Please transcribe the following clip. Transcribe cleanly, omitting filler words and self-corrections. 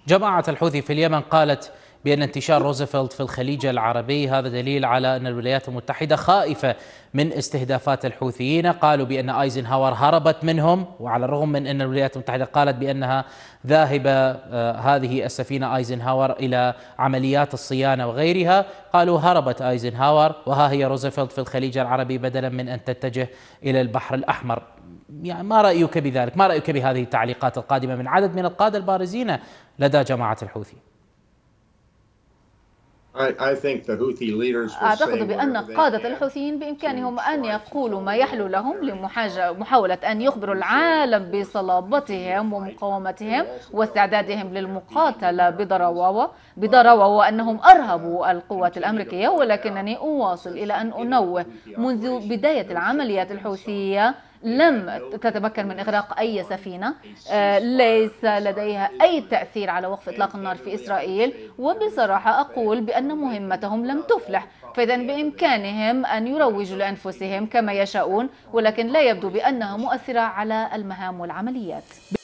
جماعة الحوثي في اليمن قالت بأن انتشار روزفلت في الخليج العربي هذا دليل على أن الولايات المتحدة خائفة من استهدافات الحوثيين. قالوا بأن أيزنهاور هربت منهم، وعلى الرغم من أن الولايات المتحدة قالت بأنها ذاهبة هذه السفينة أيزنهاور إلى عمليات الصيانة وغيرها، قالوا هربت أيزنهاور وها هي روزفلت في الخليج العربي بدلا من أن تتجه إلى البحر الأحمر. يعني ما رأيك بذلك؟ ما رأيك بهذه التعليقات القادمة من عدد من القادة البارزين لدى جماعة الحوثي؟ أعتقد بأن قادة الحوثيين بإمكانهم أن يقولوا ما يحلو لهم لمحاولة أن يخبروا العالم بصلابتهم ومقاومتهم واستعدادهم للمقاتلة بضراوة وأنهم أرهبوا القوات الأمريكية. ولكنني أواصل إلى أن أنوه منذ بداية العمليات الحوثية لم تتمكن من إغراق أي سفينة، ليس لديها أي تأثير على وقف إطلاق النار في إسرائيل، وبصراحة أقول بأن مهمتهم لم تفلح. فإذا بإمكانهم أن يروجوا لأنفسهم كما يشاءون، ولكن لا يبدو بأنها مؤثرة على المهام والعمليات.